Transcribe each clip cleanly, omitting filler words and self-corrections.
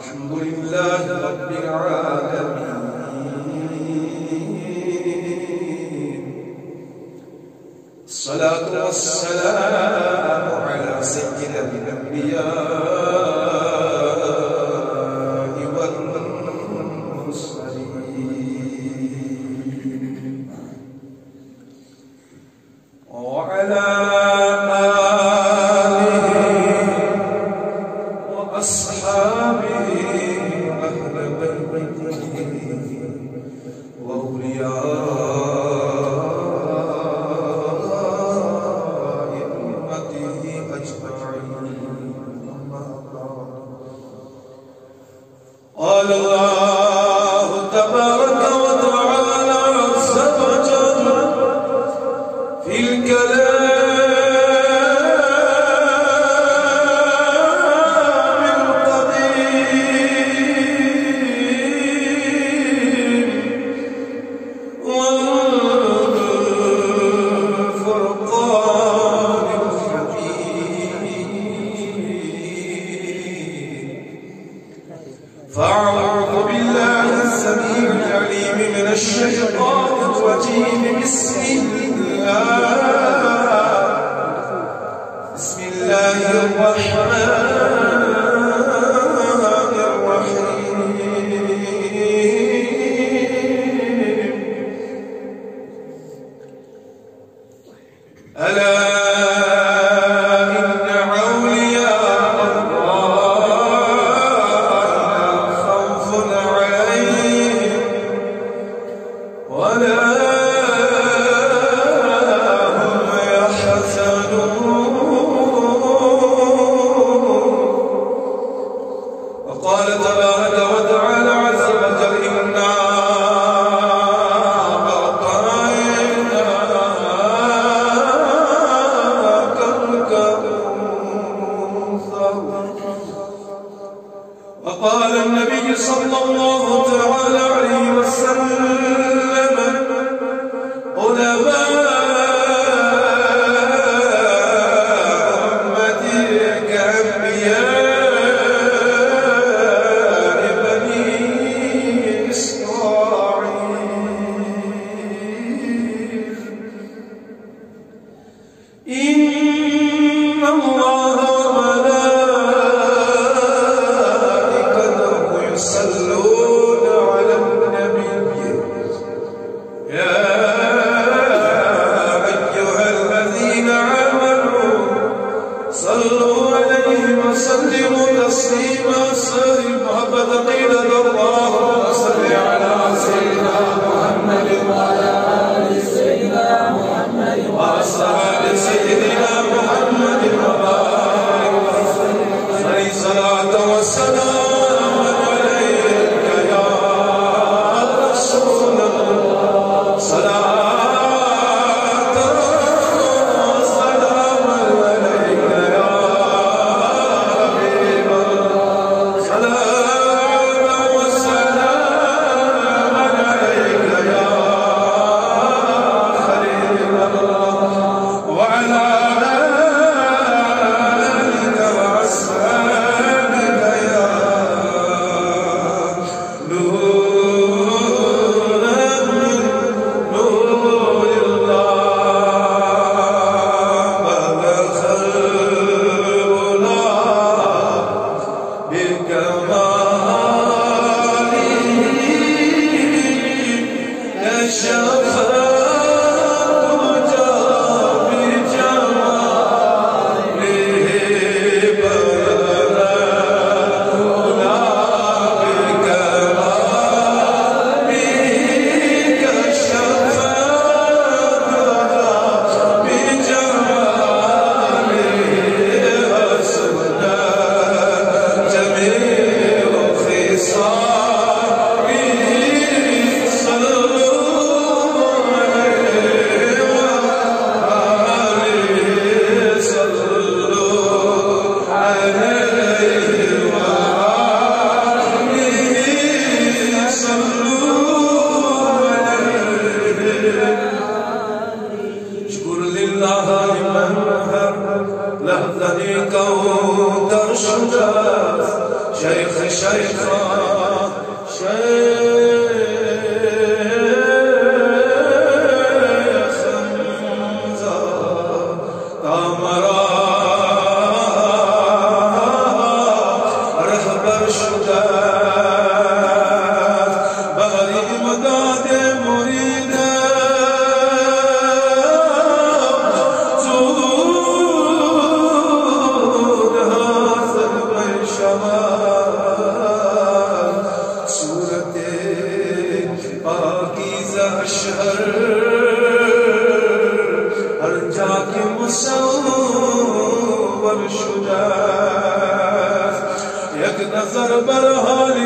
الحمد لله رب العالمين. الصلاة والسلام على سيد الأنبياء والمرسلين وعلى أصحابه أهل بيته وأولياء أمته أجمعين. قال الله تبارك وتعالى عز وجل في الكلام فأعوذ بالله السميع العليم من الشيطان الرجيم. بسم الله الرحمن الرحيم. ألا وقال تبارك وتعالى عز وجل إنا أعطيناك الكوثر. وقال النبي صلى الله تعالى عليه وسلم علماء أمتي كأنبياء إن الله وملائكته يصلون على النبي يا أيها الذين آمنوا صلوا عليه وسلموا تسليما. محبة قيل اللهم صل على سيدنا محمد وعلى آل سيدنا محمد وأصحاب سيدنا محمد وبارك وسلم. صلاة والسلام عليك يا رسول الله. صلاة والسلام عليك يا حبيب الله. صلاة والسلام عليك يا خليل الله وعلى آلك وأصحابك يا نور من نور الله. بلغ العلا بكماله كشف الدجى بجماله. بلغ العلا بكماله كشف الدجى بجماله. حسن جميع शेखा नजर बरहाली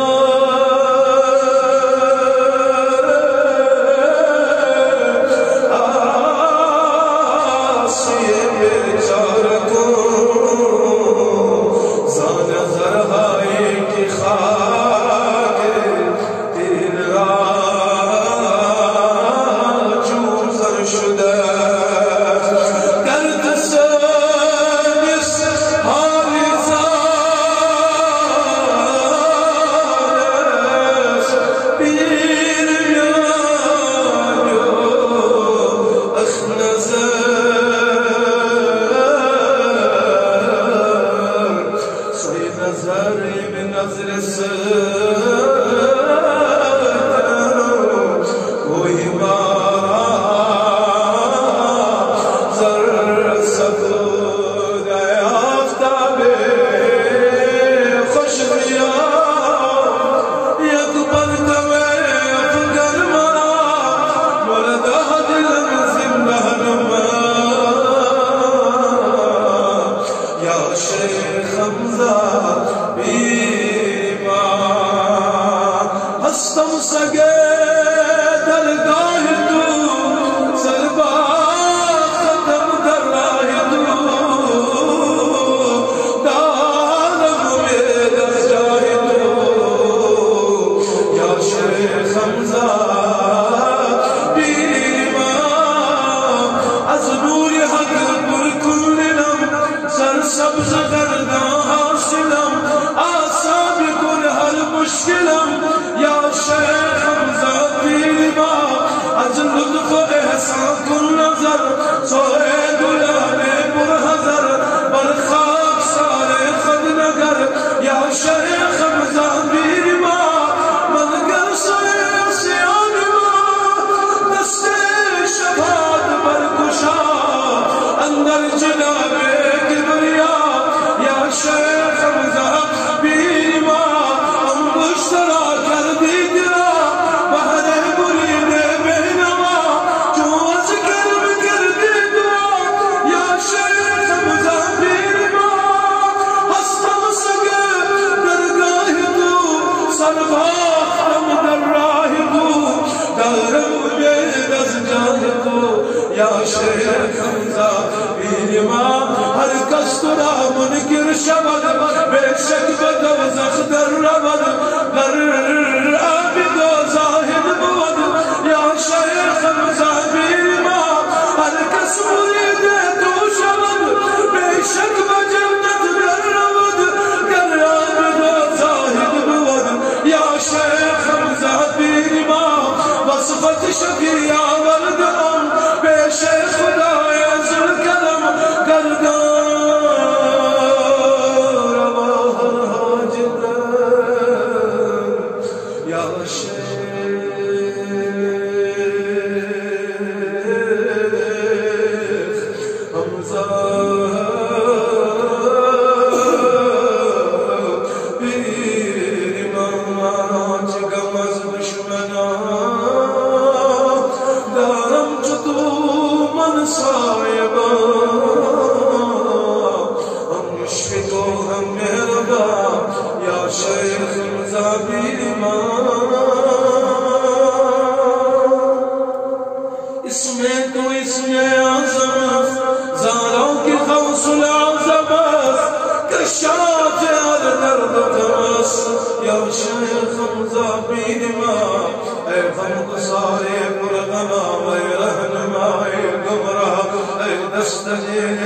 दस्तगीर।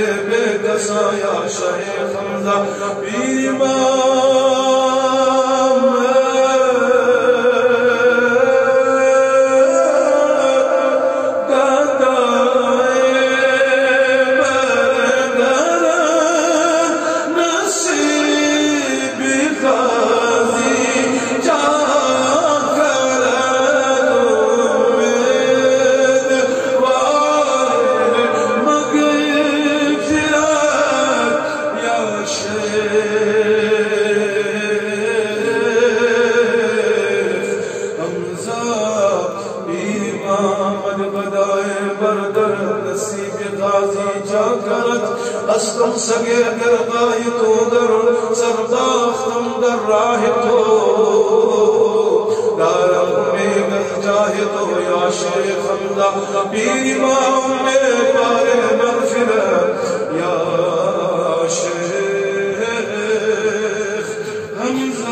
别的啥呀，谁很在比吗？ ازدوری حق پر غمام ای رهنمای گمراه ای دست دیده به دسا یا شیخ حمزه بیما. 'ای خم گساری پر غمام ای رهنمای گمراه ای دست دیده به دسا یا شیخ حمزه بیما. 'ازنور حق हस्तम सगे दरगाह तो दर सरदाख्तम दर राह तो दारम में गल जाहे तो या शेख हमदा पीर इमाम में पाए मगफिरत या शेख हमदा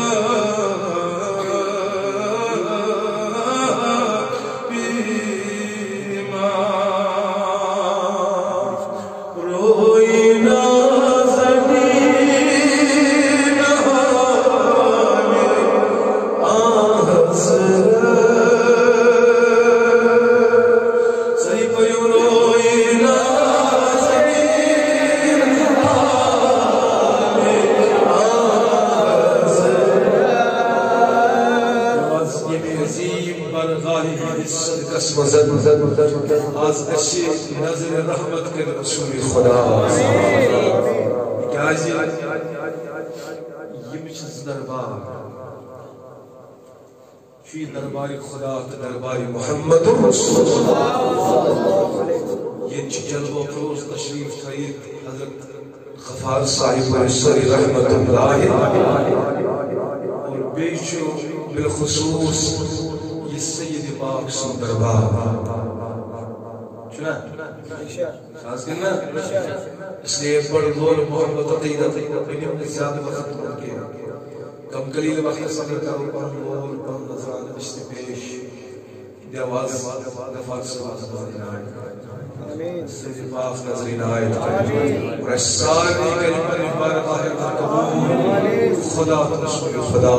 आज अच्छी नजर रहमत के रसूल खुदा क्या ये दरबार फी दरबार खुदा दरबार मोहम्मद ये जलवा फरोज तशरीफ थे हजरत गफार साहिब रहमतुल्लाह और बेशो बिलखुसूस ये सैयद पाक सुन दरबार खास करना इसलिए बड़ गोल मोहब्बत ज्यादा वक्त कम कलील वक्त सफर करो पर मोल पर नजरान इश्क पेश देवाज गफार आमीन सैयद पाक नजरीन आए और सारी कलमा मुबारक है कबूल खुदा रसूल खुदा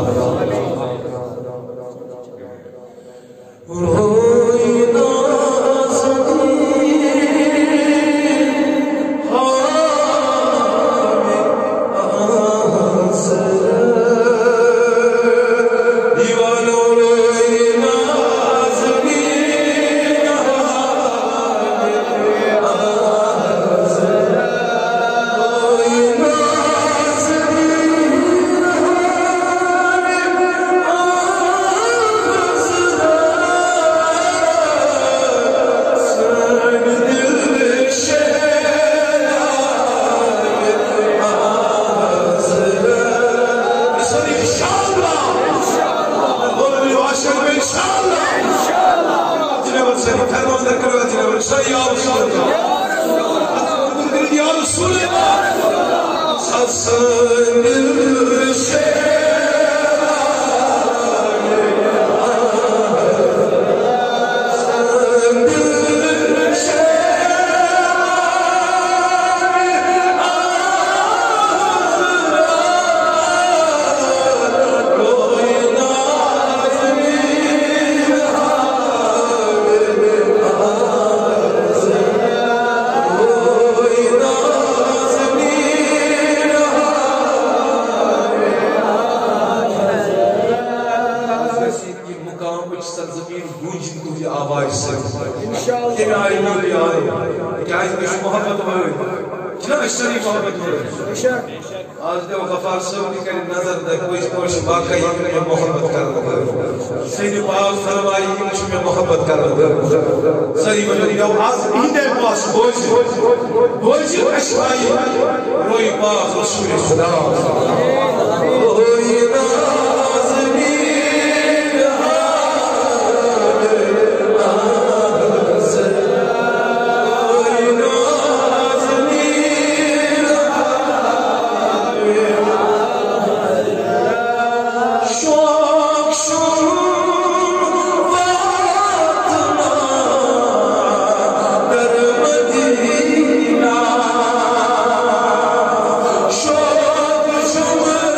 आज जब गफार साहब की नजर कोई वाकई में मोहब्बत कर सैयद पाक फरमाई कि मुझे मोहब्बत कर सही मतलब आज इनके पास बोझ अशवाई रोई पाक रसूल खुदा Show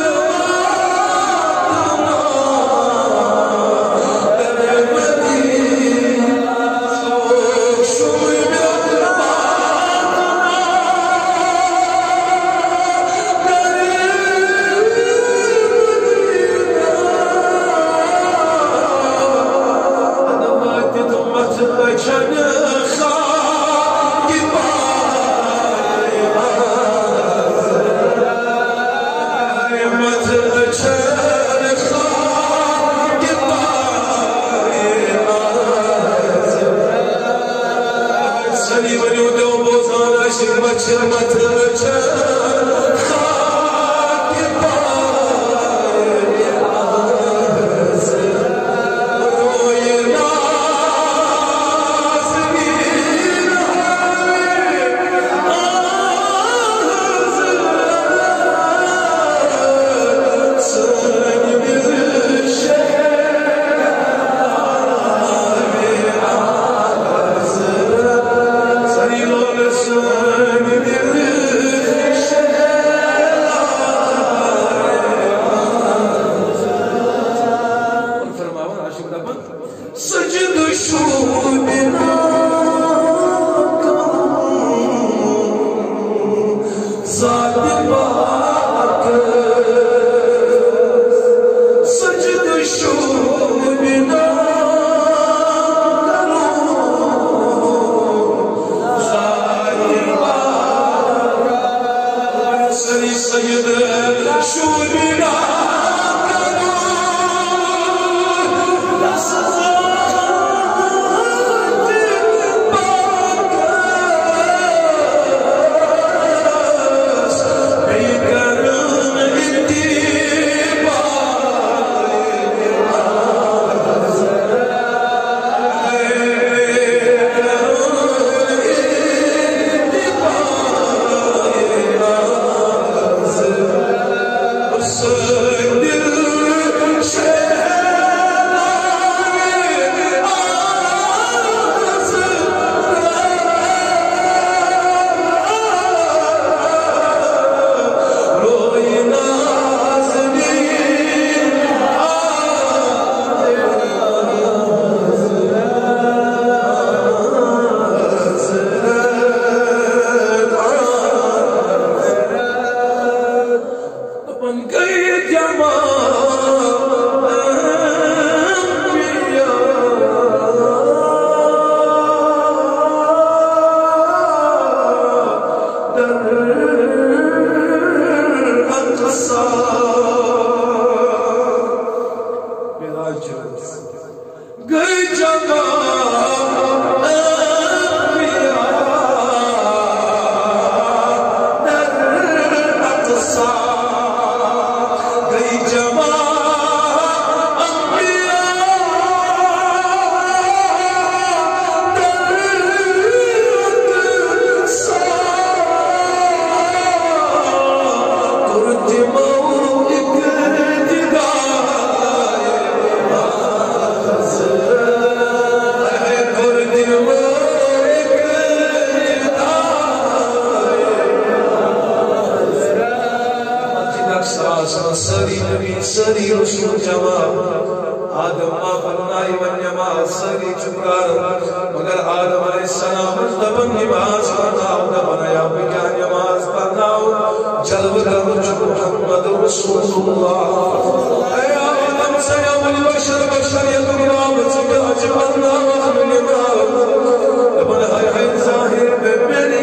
आदम फरमाई वन नमाज सरी चुकार मगर आदम अलैहिस्सलाम दबन नमाज पढ़ाओ दबन या क्या नमाज पढ़ाओ जलवा मुहम्मद रसूलुल्लाह ऐ आदम सयमुल बशर बशरियत नाम से आज पढ़ना नमाज दबन है जाहिर में मेरी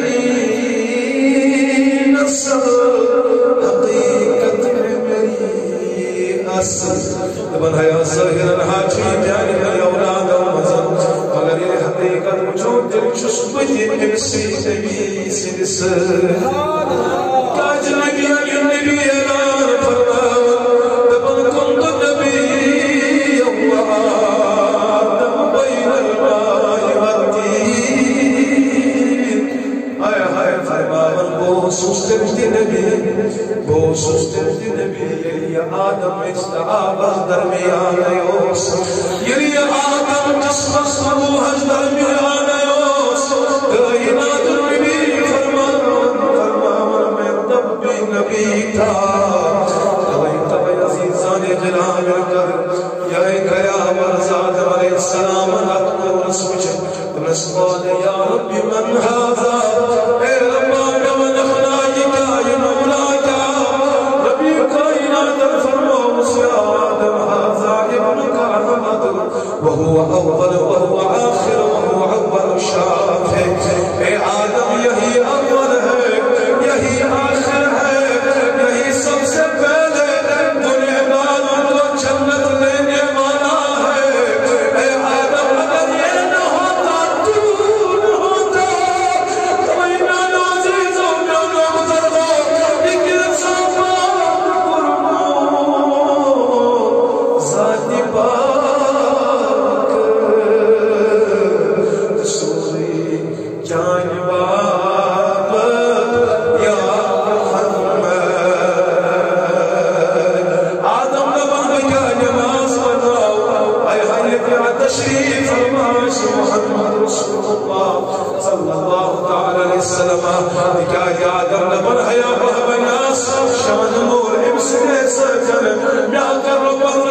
नस्ल हकीकत में मेरी असल दबन है ज़ाहिरन हाजी जानी मेरी औलाद मज़न मगर ये हकीकत मुझे दिल चुस्पी इनसी नबी सिस ताज नबी नबी ऐलान फरमाओ दबन कुंत नबी अल्लाह दम बैन अल-मा'i वत्तीन हाय हाय फरमावन वो सुस्ते नबी वो सुस्ते नबी ये आदम इस्ताबस दरमियान योस ये आदम जिस्मस रूहस दरमियान योस कायनात नबी फरमावन मैं तब भी नबी था तब अज़ीज़ान जलाल कर या गया वरज़ाद अलैहिस्सलाम अल्लाह रसूल रसूल या रब्बी मन हाज़ा ए रब्बा कवन खलाइका या मौलाका रब्बी कायनात फरमाओ या आदम हाज़ा इब्नुका अहमद वहुव अव्वल वहुव आखिर वहुव अव्वल शाफ़ि ए आदम यही अव्वल है यही आखिर है यही सबसे पहले गुनहगार को जन्नत लेने वाला है ए आदम अगर ये न होता तू न होता कोई ना नाज़ीज़ों ना मुज़र्रो लेकिन सफा ज़ाती पाक सूरी जानवाब या मुहम्मद आदम नबन का नमाज पढ़ाओ आय हाय तशरीफ फरमाश मुहम्मद रसूलुल्लाह सल्लल्लाहु तआला अलैहि वसल्लम क्या आदम नबन हया बहबनास शान नूर इब्स सजन क्या कर